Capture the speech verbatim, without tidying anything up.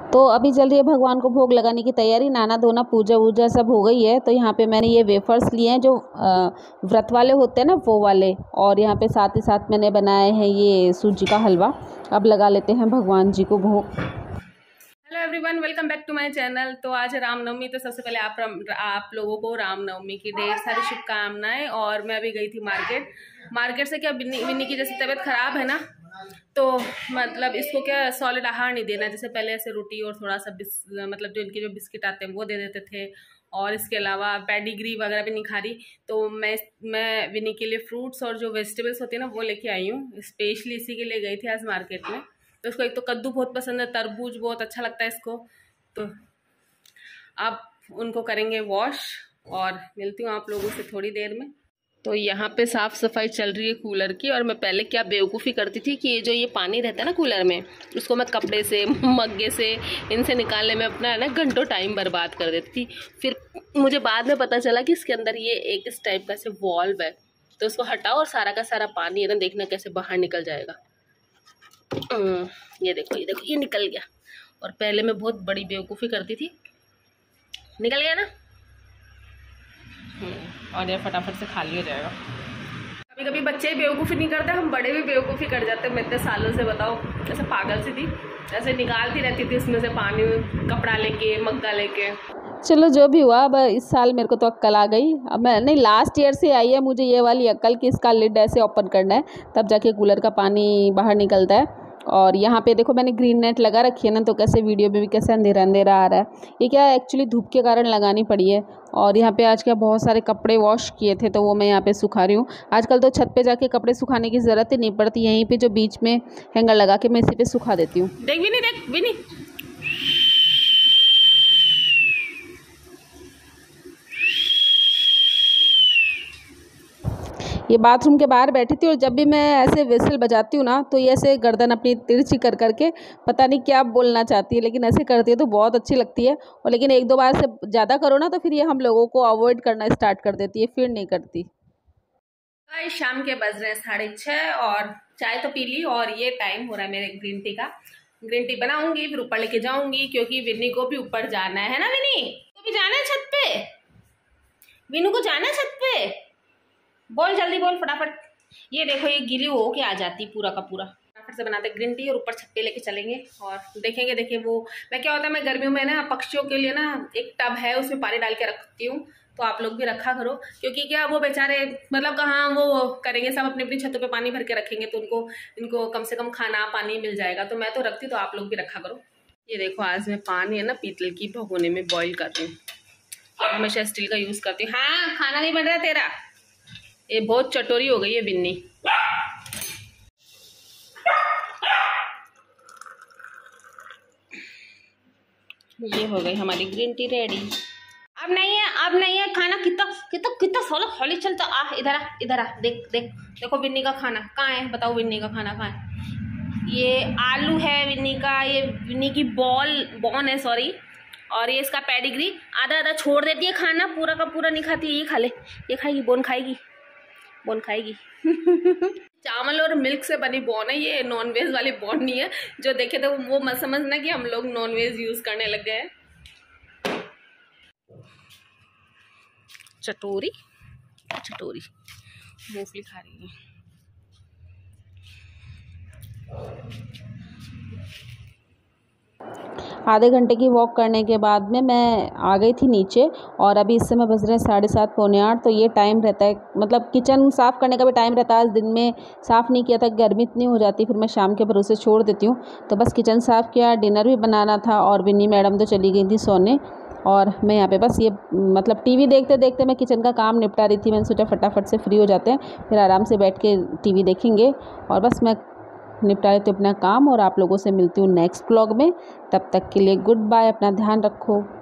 तो अभी चल रही है भगवान को भोग लगाने की तैयारी। नहाना धोना पूजा वूजा सब हो गई है। तो यहाँ पे मैंने ये वेफर्स लिए हैं जो व्रत वाले होते हैं ना, वो वाले। और यहाँ पे साथ ही साथ मैंने बनाए हैं ये सूजी का हलवा। अब लगा लेते हैं भगवान जी को भोग। Hello everyone, welcome back to my channel. तो आज है रामनवमी। तो सबसे पहले आप आप लोगों को रामनवमी की ढेर सारी शुभकामनाएं। और मैं अभी गई थी मार्केट मार्केट से क्या विन्नी विन्नी की जैसे तबीयत खराब है ना, तो मतलब इसको क्या सॉलिड आहार नहीं देना। जैसे पहले ऐसे रोटी और थोड़ा सा बिस मतलब जो इनके जो बिस्किट आते हैं वो दे देते थे, और इसके अलावा पेडिग्री वगैरह भी नहीं खा रही। तो मैं मैं विनी के लिए फ्रूट्स और जो वेजिटेबल्स होती है ना वो लेके आई हूँ। स्पेशली इसी के लिए गई थी आज मार्केट में। तो उसको एक तो कद्दू बहुत पसंद है, तरबूज बहुत अच्छा लगता है इसको। तो अब उनको करेंगे वॉश और मिलती हूँ आप लोगों से थोड़ी देर में। तो यहाँ पे साफ़ सफाई चल रही है कूलर की। और मैं पहले क्या बेवकूफ़ी करती थी कि ये जो ये पानी रहता है ना कूलर में, उसको मैं कपड़े से मग्गे से इनसे निकालने में अपना है ना घंटों टाइम बर्बाद कर देती थी। फिर मुझे बाद में पता चला कि इसके अंदर ये एक इस टाइप का से वॉल्व है। तो उसको हटाओ और सारा का सारा पानी है ना, देखना कैसे बाहर निकल जाएगा। ये देखो ये देखो ये निकल गया। और पहले मैं बहुत बड़ी बेवकूफ़ी करती थी। निकल गया ना। और ये फटाफट से खाली हो जाएगा। कभी कभी बच्चे बेवकूफ़ी नहीं करते, हम बड़े भी बेवकूफ़ी कर जाते हैं। मैं इतने सालों से बताओ ऐसे पागल सी थी, ऐसे निकालती रहती थी उसमें से पानी, कपड़ा लेके मग्गा लेके। चलो जो भी हुआ, अब इस साल मेरे को तो अक्ल आ गई। अब मैं नहीं, लास्ट ईयर से आई है मुझे ये वाली अक्ल कि इसका लिड ऐसे ओपन करना है, तब जाके कूलर का पानी बाहर निकलता है। और यहाँ पे देखो मैंने ग्रीन नेट लगा रखी है ना, तो कैसे वीडियो में भी कैसे अंधेरा अंधेरा आ रहा है। ये क्या एक्चुअली धूप के कारण लगानी पड़ी है। और यहाँ पे आज क्या बहुत सारे कपड़े वॉश किए थे, तो वो मैं यहाँ पे सुखा रही हूँ। आजकल तो छत पे जाके कपड़े सुखाने की ज़रूरत ही नहीं पड़ती, यहीं पे जो बीच में हैंगर लगा के मैं इसी पे सुखा देती हूँ। देख भी नहीं देख भी नहीं। ये बाथरूम के बाहर बैठी थी, और जब भी मैं ऐसे विसल बजाती हूँ ना, तो ये ऐसे गर्दन अपनी तिरछी कर करके पता नहीं क्या बोलना चाहती है, लेकिन ऐसे करती है तो बहुत अच्छी लगती है। और लेकिन एक दो बार से ज़्यादा करो ना, तो फिर ये हम लोगों को अवॉइड करना स्टार्ट कर देती है, फिर नहीं करती। शाम के बज रहे हैं साढ़े छः और चाय तो पी ली। और ये टाइम हो रहा है मेरे ग्रीन टी का। ग्रीन टी बनाऊंगी, फिर ऊपर लेके जाऊंगी, क्योंकि विन्नी को भी ऊपर जाना है ना। विन्नी को भी जाना है छत पे, विन्नू को जाना है छत पे। बोल जल्दी बोल फटाफट। ये देखो ये गीली हो के आ जाती पूरा का पूरा। फटाफट से बनाते ग्रीन टी और ऊपर छत पे लेके चलेंगे और देखेंगे। देखिए वो मैं क्या होता है, मैं गर्मियों में ना पक्षियों के लिए ना एक टब है, उसमें पानी डाल के रखती हूँ। तो आप लोग भी रखा करो, क्योंकि क्या वो बेचारे मतलब कहाँ वो करेंगे, सब अपनी अपनी छतों पे पानी भर के रखेंगे, तो उनको इनको कम से कम खाना पानी मिल जाएगा। तो मैं तो रखती, तो आप लोग भी रखा करो। ये देखो आज मैं पानी है ना पीतल की भगोने में बॉईल करती हूँ, हमेशा स्टील का यूज़ करती हूँ। हाँ खाना नहीं बन रहा तेरा। ये बहुत चटोरी हो गई है बिन्नी। ये हो गई हमारी ग्रीन टी रेडी। अब नहीं है अब नहीं है खाना। कितना कितना कितना सोलो हॉली चलता। आ इधर आ इधर आ, देख देख देखो विन्नी का खाना कहाँ है, बताओ विन्नी का खाना कहाँ है। ये आलू है विन्नी का, ये विन्नी की बॉल बॉन है सॉरी। और ये इसका पेडिग्री आधा आधा छोड़ देती है खाना, पूरा का पूरा नहीं खाती। ये खा ले, ये खाएगी, बोन खाएगी, बोन खाएगी। चावल और मिल्क से बनी बॉन है ये, नॉनवेज वाली बॉन नहीं है। जो देखे तो वो मत समझना कि हम लोग नॉनवेज यूज करने लग गए हैं। चटोरी चटोरी मूंगफली खा रही है। आधे घंटे की वॉक करने के बाद में मैं आ गई थी नीचे। और अभी इस समय बज रहे हैं साढ़े सात पौने आठ। तो ये टाइम रहता है, मतलब किचन साफ़ करने का भी टाइम रहता है। आज दिन में साफ़ नहीं किया था, गर्मी इतनी हो जाती, फिर मैं शाम के भरोसे छोड़ देती हूँ। तो बस किचन साफ़ किया, डिनर भी बनाना था। और विन्नी मैडम तो चली गई थी सोने, और मैं यहाँ पे बस ये मतलब टीवी देखते देखते मैं किचन का काम निपटा रही थी। मैंने सोचा फटाफट से फ्री हो जाते हैं, फिर आराम से बैठ के टीवी देखेंगे। और बस मैं निपटा लेती हूँ अपना काम, और आप लोगों से मिलती हूँ नेक्स्ट व्लॉग में। तब तक के लिए गुड बाय, अपना ध्यान रखो।